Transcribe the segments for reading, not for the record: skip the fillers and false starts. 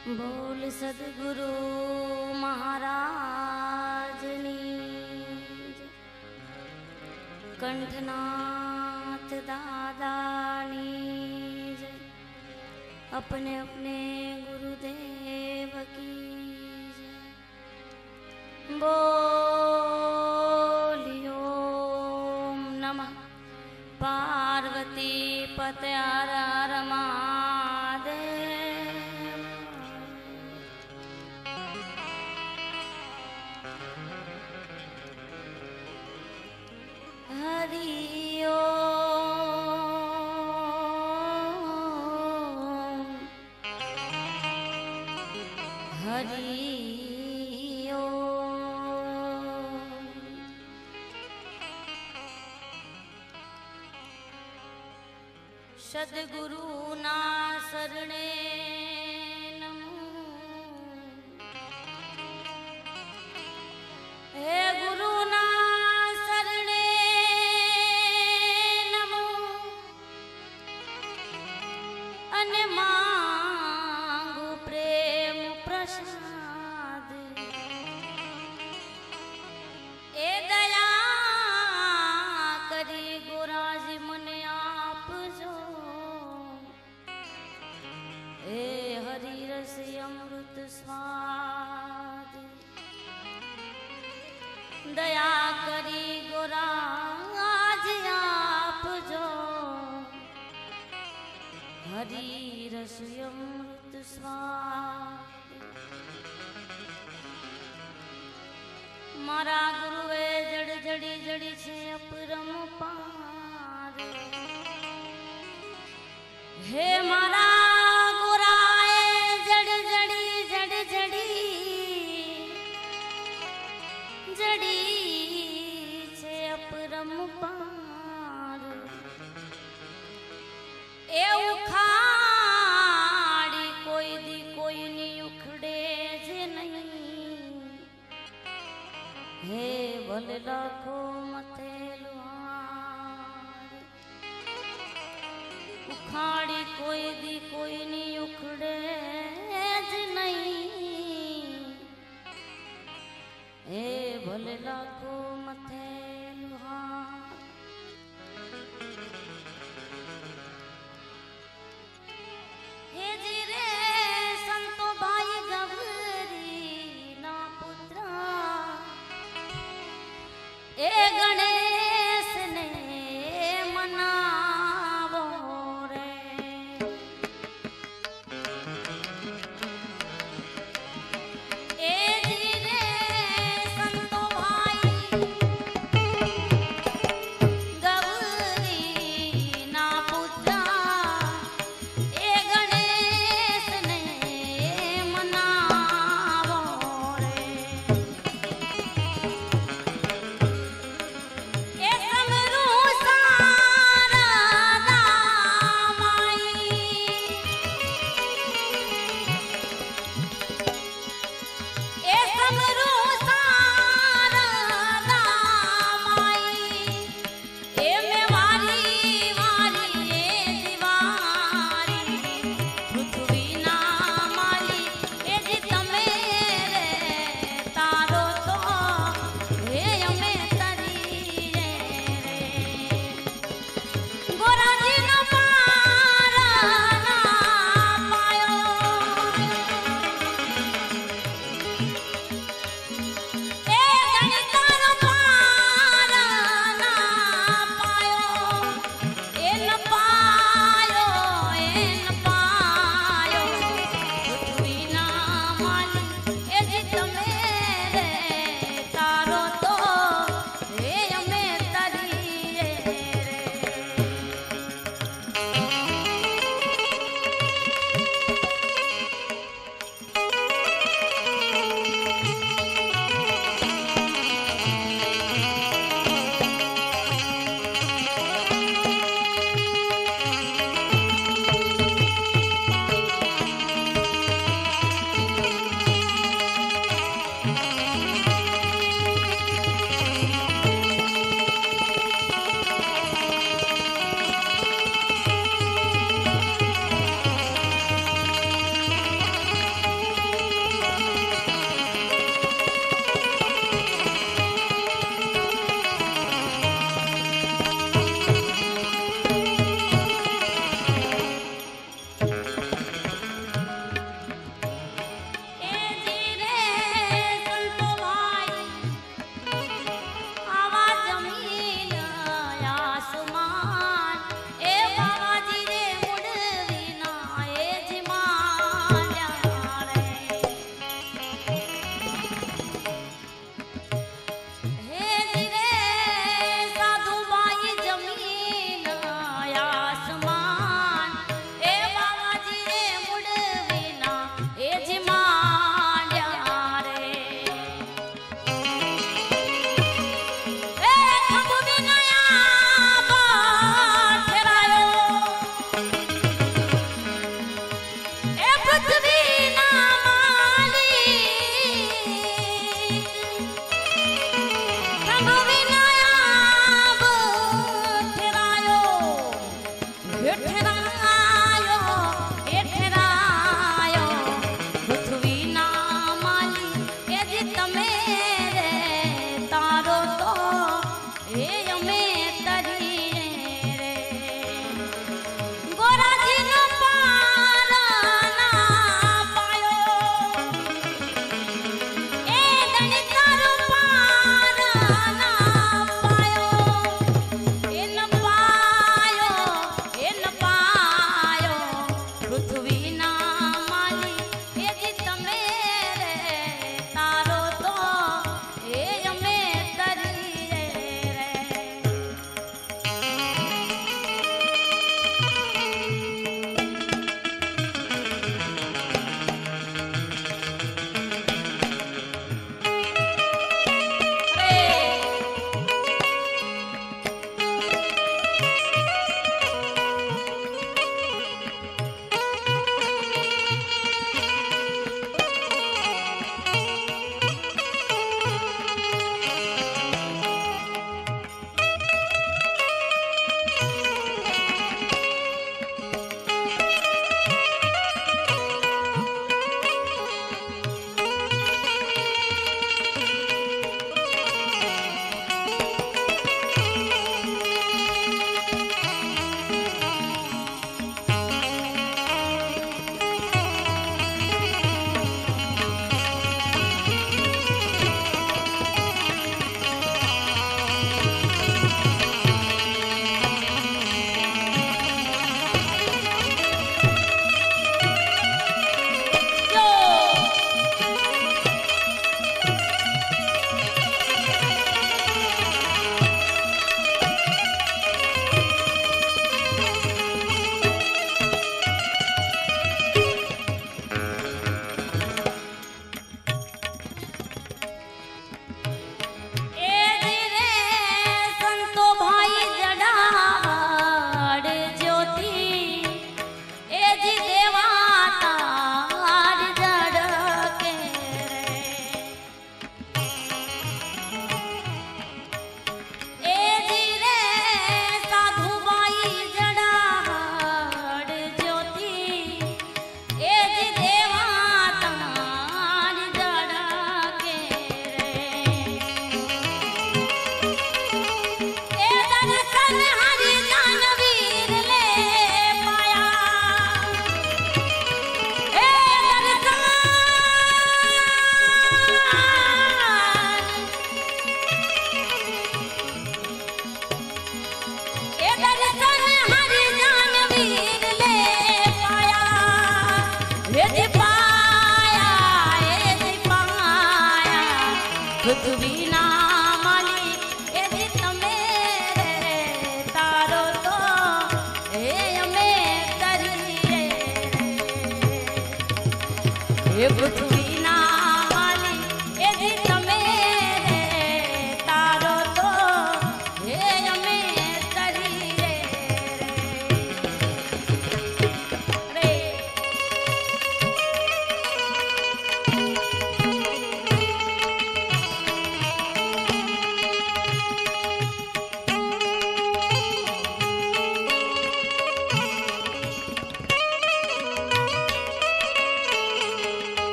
बोल सद्गुरु महाराजनी कंठनाथ दादानी जय। अपने अपने गुरुदेव की जय। बोलियो नमः पार्वती पते हर हर महादेव। हरि ओम हरि ओम। सद्गुरु ना शरणे नमो। हे गुरु ना शरणे नमो। अने मांगु प्रेम प्रसाद। ए दया करी गोराजी मने आपजो। ए हरि रस अमृत स्वाद। दया करी गोराज आपजो। हरि रस अमृत स्वाद। मारा गुरुए जड़ जड़ी जड़ी छे अपरम पार। हे मारा गोराए जड़ जड़ी जड़ जड़ी जड़ी छे अपरम पार। ए उखाड़ी कोई दी कोई नी उखड़े जे नहीं। हे भले लाखो मथे लुहार। उखाड़ी कोई दी कोई नी उखड़े जे नहीं। हे भले लाखो मथे लुहार। हे जीरे संतो भाई गवरी ना पुत्रा। ए गणेश ने मनावो रे। ए जीरे संतो भाई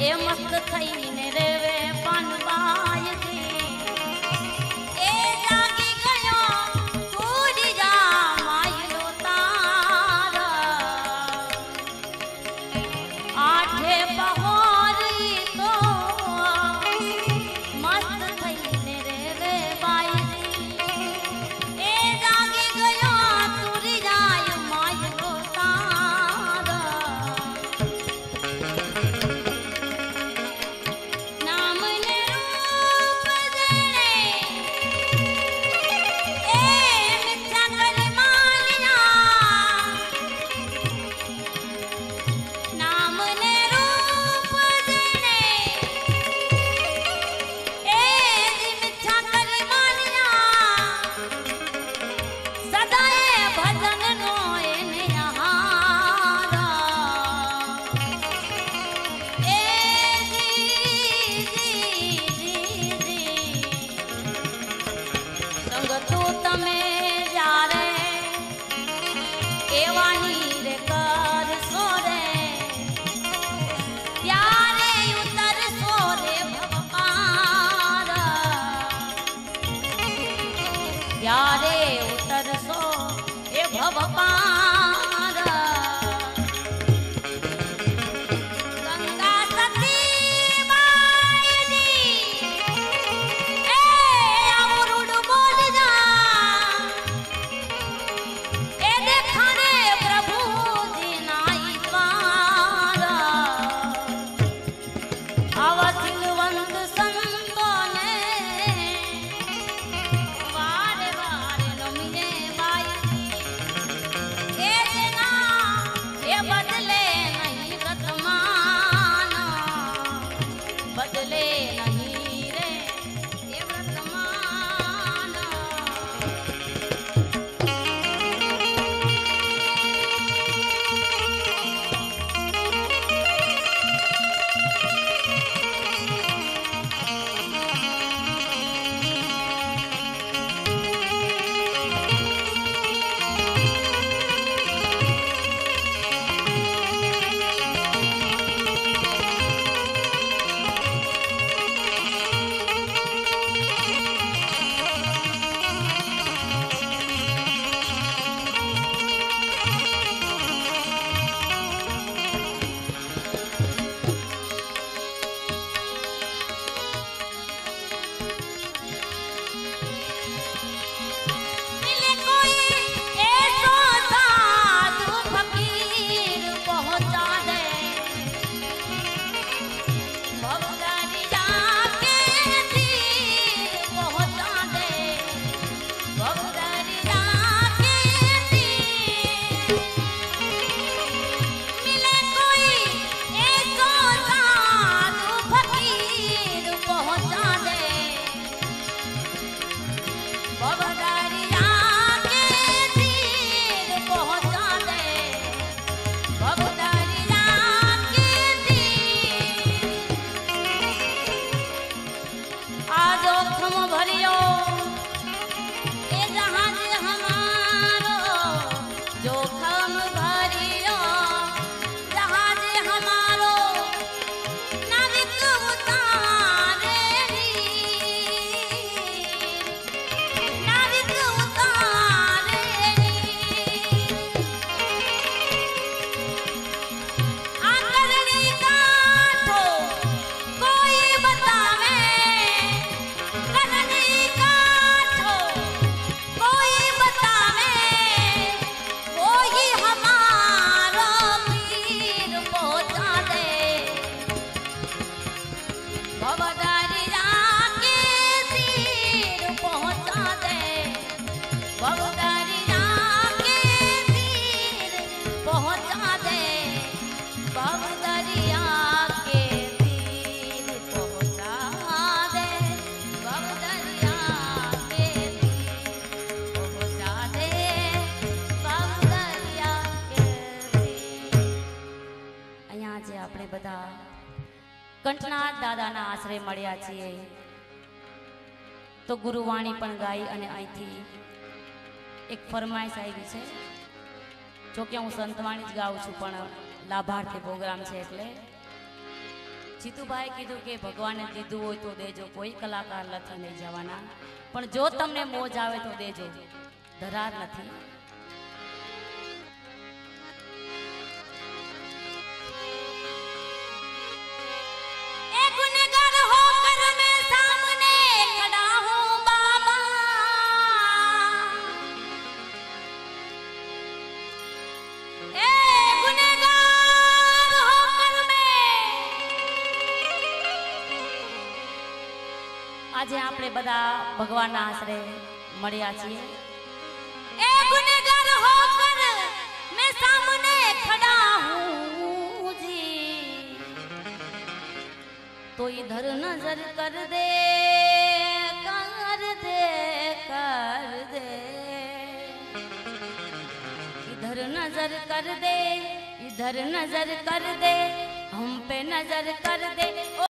એ મસ્ત થઈને રેવે પાનબાઈ જી એ જાગી ગયો પૂરી જા માયલો તારા આઠે પહોરી તો મસ્ત થઈને રેવે બાઈ એ જાગી ગયો પૂરી જાય માયલો તારા નામને રૂપ દેણે એ મિથ્યા કરી માન્યા નામને રૂપ દેણે એ મિથ્યા કરી માન્યા સદાય ભજનનો એને આહારા એ સંગતો તમે જ્યારે એવાની રે કરશો રે ત્યારે ઉતરશો રે ભવપાર ત્યારે ઉતરશો એ ભવપાર ગંગા સતી બાઈની એ અવરુડ બોલ જા એ દેખાને પ્રભુજી નાઈ દ્વારા આવા સિલવંત સંતોને વારે વારે નમીને બાઈ એ જેના એ બદલે નહીં વર્તમાન બદલે નહીં રે એ વર્તમાન मिले कोई ऐसो साधु फकीर पहुंचा दे भवदारी जाके तीर पहुंचा दे भवदारी जाके तीर मिले कोई ऐसो साधु फकीर पहुंचा दे भवदारी जाके तीर पहुंचा दे भवदारी जाके तीर आ जोखम भरियो ए जहाज हमारो जोखम भरियो जहाज हमारो नाविक उतारे नाविक उतारे आकरणी काठो कोई बतावे करनी काठो कोई बतावे कोई हमारो पीर पहुंचा दे भवदारी जाके तीर पहुंचा दे भवदारी जाके तीर पहुंचा दे भवदरिया के तीर पहुंचा दे भवदरिया के तीर पहुंचा दे भवदरिया के तीर અહીંયા જે આપણે બધા કંઠનાથ દાદાના આશ્રય મળ્યા છીએ તો ગુરુવાણી પણ ગાઈ અને અહીંથી એક ફરમાઈશ આવી છે જો કે હું સંતવાણી જ ગાઉં છું પણ લાભાર્થી પ્રોગ્રામ છે એટલે જીતુભાઈ કીધું કે ભગવાને દીધું હોય તો દેજો, કોઈ કલાકાર નથી લઈ જવાના, પણ જો તમને મોજ આવે તો દેજો, ધરાર નથી. આજે આપણે બધા ભગવાનના આશરે મળ્યા છીએ. એ ગુનેગાર હોકર મેં સામને ખડા હું જી, તો इधर नजर कर दे कर दे कर दे, इधर नजर कर दे इधर नजर कर दे, हम पे नजर कर दे.